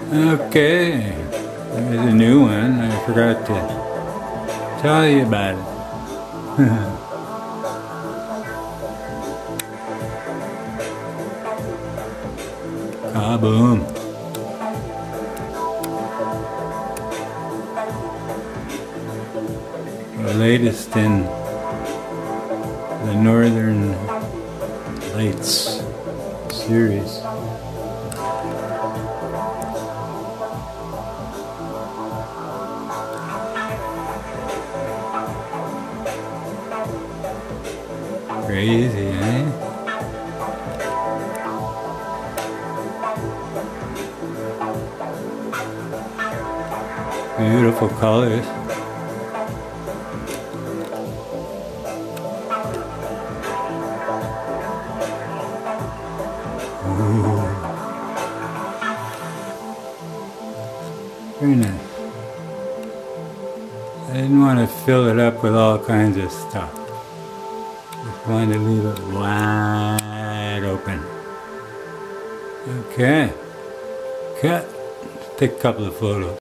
Okay, there's a new one. I forgot to tell you about it. Kaboom. The latest in the Northern Lights series. Crazy, eh? Beautiful colors. Ooh. Very nice. I didn't want to fill it up with all kinds of stuff. Just wanted to leave it wide open. Okay. Cut. Take a couple of photos.